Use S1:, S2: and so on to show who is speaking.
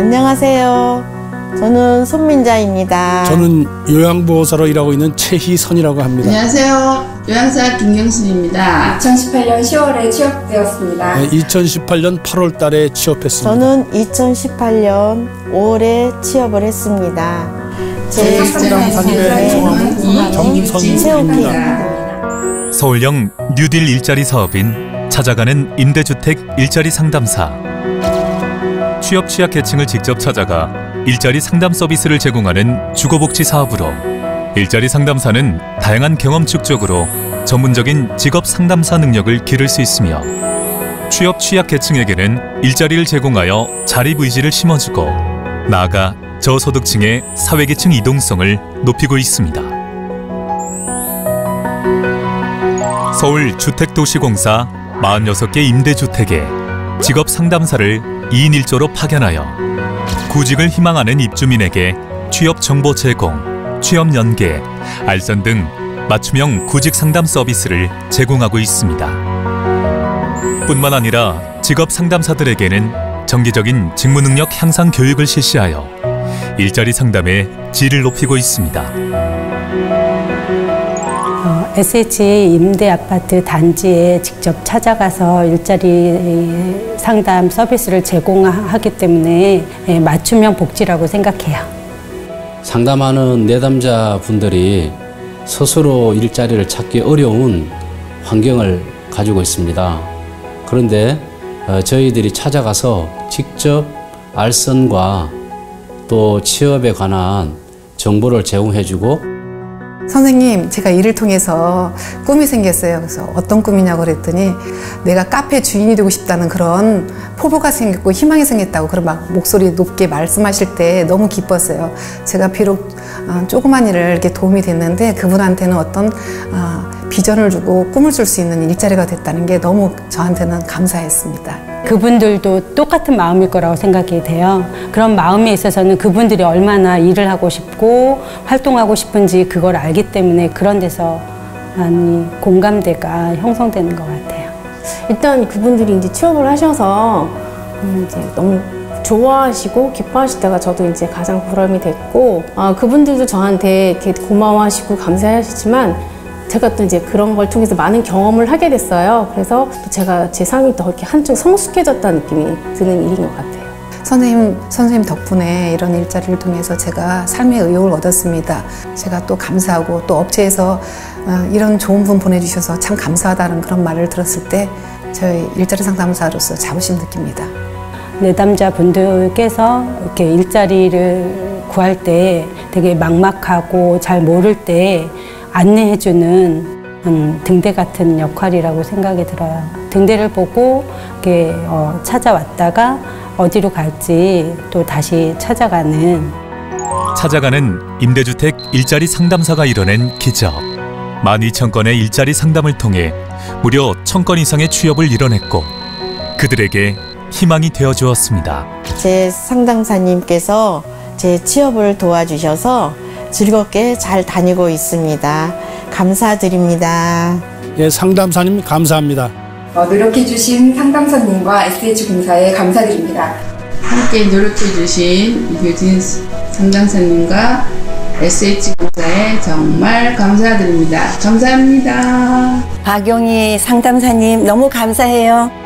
S1: 안녕하세요. 저는 손민자입니다.
S2: 저는 요양보호사로 일하고 있는 최희선이라고 합니다.
S3: 안녕하세요. 요양사 김경순입니다.
S4: 2018년 10월에 취업되었습니다.
S2: 네, 2018년 8월 달에 취업했습니다.
S1: 저는 2018년 5월에 취업을 했습니다. 제
S2: 상담사님의 정선수입니다.
S5: 서울형 뉴딜 일자리 사업인 찾아가는 임대주택 일자리 상담사. 취업 취약 계층을 직접 찾아가 일자리 상담 서비스를 제공하는 주거복지 사업으로 일자리 상담사는 다양한 경험 축적으로 전문적인 직업 상담사 능력을 기를 수 있으며 취업 취약 계층에게는 일자리를 제공하여 자립 의지를 심어주고 나아가 저소득층의 사회계층 이동성을 높이고 있습니다. 서울주택도시공사 46개 임대주택에 직업 상담사를 2인 1조로 파견하여 구직을 희망하는 입주민에게 취업 정보 제공, 취업 연계, 알선 등 맞춤형 구직 상담 서비스를 제공하고 있습니다. 뿐만 아니라 직업 상담사들에게는 정기적인 직무 능력 향상 교육을 실시하여 일자리 상담의 질을 높이고 있습니다.
S6: SH 임대아파트 단지에 직접 찾아가서 일자리 상담 서비스를 제공하기 때문에 맞춤형 복지라고 생각해요.
S7: 상담하는 내담자분들이 스스로 일자리를 찾기 어려운 환경을 가지고 있습니다. 그런데 저희들이 찾아가서 직접 알선과 또 취업에 관한 정보를 제공해주고
S8: 선생님, 제가 일을 통해서 꿈이 생겼어요. 그래서 어떤 꿈이냐고 그랬더니 내가 카페 주인이 되고 싶다는 그런 포부가 생겼고 희망이 생겼다고 그런 막 목소리 높게 말씀하실 때 너무 기뻤어요. 제가 비록 조그만 일을 이렇게 도움이 됐는데 그분한테는 어떤 비전을 주고 꿈을 줄 수 있는 일자리가 됐다는 게 너무 저한테는 감사했습니다.
S6: 그분들도 똑같은 마음일 거라고 생각이 돼요. 그런 마음에 있어서는 그분들이 얼마나 일을 하고 싶고 활동하고 싶은지 그걸 알기 때문에 그런 데서 많이 공감대가 형성되는 것 같아요.
S9: 일단 그분들이 이제 취업을 하셔서 이제 너무 좋아하시고 기뻐하실 때가 저도 이제 가장 보람이 됐고 그분들도 저한테 이렇게 고마워하시고 감사하시지만 제가 또 이제 그런 걸 통해서 많은 경험을 하게 됐어요. 그래서 또 제가 제 삶이 더 이렇게 한쪽 성숙해졌다는 느낌이 드는 일인 것 같아요.
S8: 선생님 덕분에 이런 일자리를 통해서 제가 삶의 의욕을 얻었습니다. 제가 또 감사하고 또 업체에서 이런 좋은 분 보내주셔서 참 감사하다는 그런 말을 들었을 때 저희 일자리 상담사로서 자부심 느낍니다.
S6: 내담자 분들께서 이렇게 일자리를 구할 때 되게 막막하고 잘 모를 때 안내해주는 등대 같은 역할이라고 생각이 들어요. 등대를 보고 이렇게 찾아왔다가 어디로 갈지 또 다시 찾아가는
S5: 임대주택 일자리 상담사가 이뤄낸 기적. 12,000건의 일자리 상담을 통해 무려 1,000건 이상의 취업을 이뤄냈고 그들에게 희망이 되어주었습니다.
S1: 제 상담사님께서 제 취업을 도와주셔서 즐겁게 잘 다니고 있습니다. 감사드립니다.
S2: 예, 상담사님 감사합니다.
S4: 노력해주신 상담사님과 SH공사에 감사드립니다.
S3: 함께 노력해주신 이효진 상담사님과 SH공사에 정말 감사드립니다. 감사합니다.
S10: 박용희 상담사님 너무 감사해요.